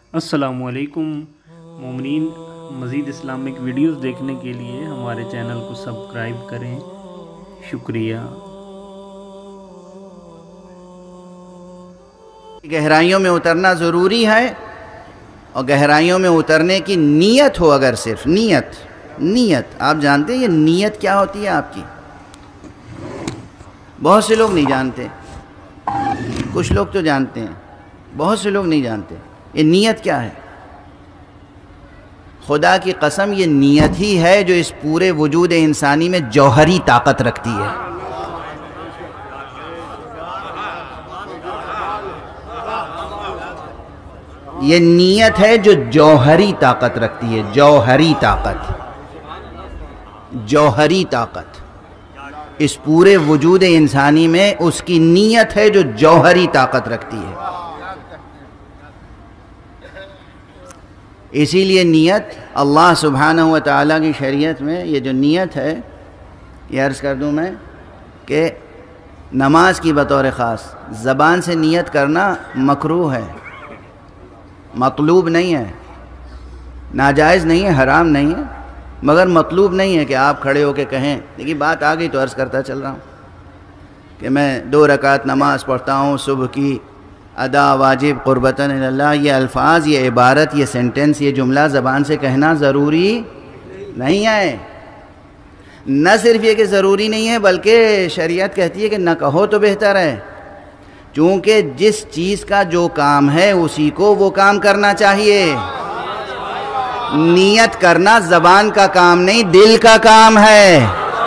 السلام علیکم مومنین، مزید اسلامک ویڈیوز دیکھنے کے لیے ہمارے چینل کو سبسکرائب کریں۔ شکریہ۔ گہرائیوں میں اترنا ضروری ہے، اور گہرائیوں میں اترنے کی نیت ہو، اگر صرف نیت آپ جانتے ہیں یہ نیت کیا ہوتی ہے آپ کی؟ بہت سے لوگ نہیں جانتے، کچھ لوگ تو جانتے ہیں، بہت سے لوگ نہیں جانتے یہ نیت کیا ہے۔ خدا کی قسم یہ نیت ہی ہے جو اس پورے وجود انسانی میں جوہری طاقت رکھتی ہے۔ یہ نیت ہے جو جوہری طاقت رکھتی ہے، جوہری طاقت اس پورے وجود انسانی میں اس کی نیت ہے جو جوہری طاقت رکھتی ہے۔ اسی لیے نیت اللہ سبحانہ و تعالیٰ کی شریعت میں یہ جو نیت ہے، یہ عرض کر دوں میں کہ نماز کی بطور خاص زبان سے نیت کرنا مکروہ ہے، مطلوب نہیں ہے، ناجائز نہیں ہے، حرام نہیں ہے، مگر مطلوب نہیں ہے کہ آپ کھڑے ہو کے کہیں۔ لیکن بات آ گئی تو عرض کرتا چل رہا ہوں کہ میں 2 رکعت نماز پڑھتا ہوں صبح کی، ادا واجب قربتاً اللہ، یہ الفاظ، یہ عبارت، یہ سینٹنس، یہ جملہ زبان سے کہنا ضروری نہیں ہے۔ نہ صرف یہ کہ ضروری نہیں ہے بلکہ شریعت کہتی ہے کہ نہ کہو تو بہتر ہے، چونکہ جس چیز کا جو کام ہے اسی کو وہ کام کرنا چاہیے۔ نیت کرنا زبان کا کام نہیں، دل کا کام ہے۔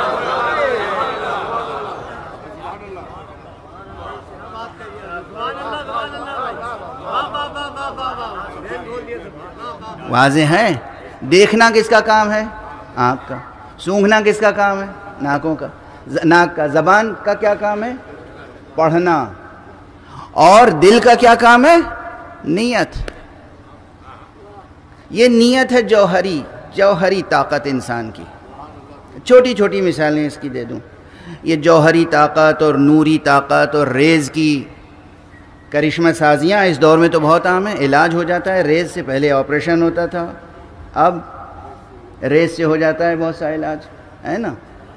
واضح ہے؟ دیکھنا کس کا کام ہے؟ آنکھ کا۔ سونگھنا کس کا کام ہے؟ ناک کا۔ زبان کا کیا کام ہے؟ پڑھنا۔ اور دل کا کیا کام ہے؟ نیت۔ یہ نیت ہے جوہری طاقت انسان کی۔ چھوٹی چھوٹی مثالیں اس کی دے دوں۔ یہ جوہری طاقت اور نوری طاقت اور ریز کی کرشمہ سازیاں اس دور میں تو بہت عام ہیں۔ علاج ہو جاتا ہے ریز سے، پہلے آپریشن ہوتا تھا، اب ریز سے ہو جاتا ہے بہت سا علاج، ہے نا؟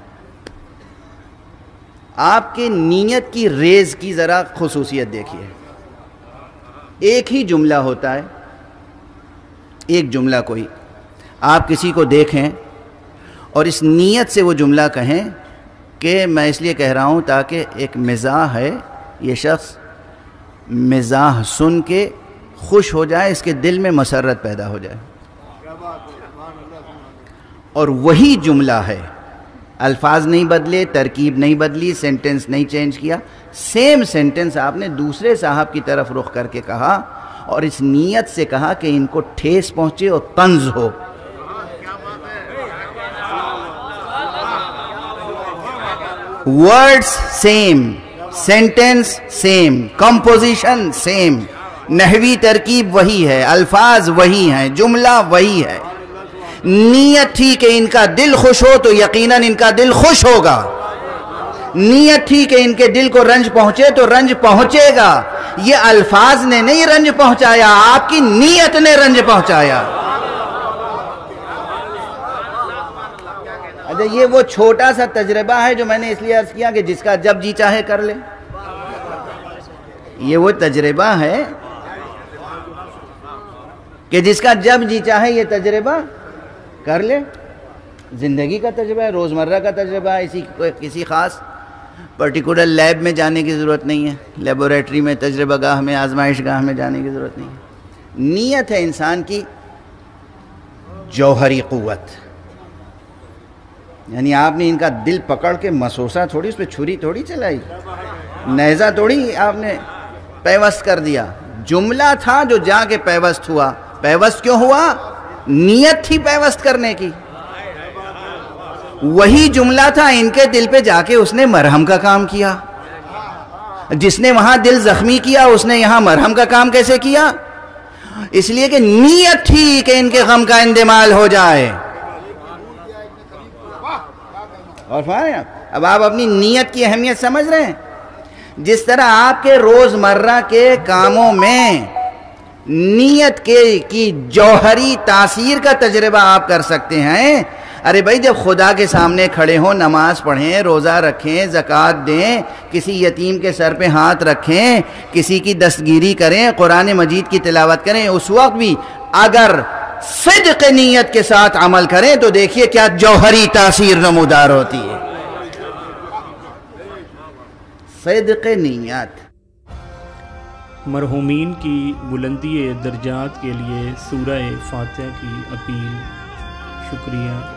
آپ کے نیت کی ریز کی ذرا خصوصیت دیکھیے۔ ایک ہی جملہ ہوتا ہے، ایک جملہ کوئی آپ کسی کو دیکھیں اور اس نیت سے وہ جملہ کہیں کہ میں اس لیے کہہ رہا ہوں تاکہ ایک مزاح ہے، یہ شخص مزاح سن کے خوش ہو جائے، اس کے دل میں مسرت پیدا ہو جائے، اور وہی جملہ ہے، الفاظ نہیں بدلے، ترکیب نہیں بدلی، سینٹنس نہیں چینج کیا، سیم سینٹنس آپ نے دوسرے صاحب کی طرف رخ کر کے کہا اور اس نیت سے کہا کہ ان کو ٹھیس پہنچے اور طنز ہو۔ Words same, sentence same, composition same, نحوی ترکیب وہی ہے، الفاظ وہی ہیں، جملہ وہی ہے۔ نیت تھی کہ ان کا دل خوش ہو تو یقیناً ان کا دل خوش ہوگا۔ نیت تھی کہ ان کے دل کو رنج پہنچے تو رنج پہنچے گا۔ یہ الفاظ نے نہیں رنج پہنچایا، آپ کی نیت نے رنج پہنچایا۔ اچھا، یہ وہ چھوٹا سا تجربہ ہے جو میں نے اس لیے عرض کیا کہ جس کا جب جی چاہے کر لے۔ یہ وہ تجربہ ہے کہ جس کا جب جی چاہے یہ تجربہ کر لے۔ زندگی کا تجربہ ہے، روزمرہ کا تجربہ ہے، کسی خاص پرٹیکولر لیب میں جانے کی ضرورت نہیں ہے، لیبوریٹری میں، تجربہ گاہ میں، آزمائش گاہ میں جانے کی ضرورت نہیں ہے۔ نیت ہے انسان کی جوہری قوت، یعنی آپ نے ان کا دل پکڑ کے مسوسہ تھوڑی، اس پہ چھری تھوڑی چلائی، نیزہ تھوڑی آپ نے پیوست کر دیا۔ جملہ تھا جو جا کے پیوست ہوا۔ پیوست کیوں ہوا؟ نیت تھی پیوست کرنے کی۔ وہی جملہ تھا، ان کے دل پہ جا کے اس نے مرہم کا کام کیا۔ جس نے وہاں دل زخمی کیا اس نے یہاں مرہم کا کام کیسے کیا؟ اس لیے کہ نیت تھی کہ ان کے غم کا اندمال ہو جائے۔ اور اب آپ اپنی نیت کی اہمیت سمجھ رہے ہیں؟ جس طرح آپ کے روزمرہ کے کاموں میں نیت کی جوہری تاثیر کا تجربہ آپ کر سکتے ہیں۔ ارے بھائی جب خدا کے سامنے کھڑے ہوں، نماز پڑھیں، روزہ رکھیں، زکوٰۃ دیں، کسی یتیم کے سر پہ ہاتھ رکھیں، کسی کی دستگیری کریں، قرآن مجید کی تلاوت کریں، اس وقت بھی اگر صدق نیت کے ساتھ عمل کریں تو دیکھیے کیا جوہری تاثیر نمودار ہوتی ہے۔ صدق نیت۔ مرحومین کی بلندی درجات کے لیے سورہ فاتحہ کی اپیل۔ شکریہ۔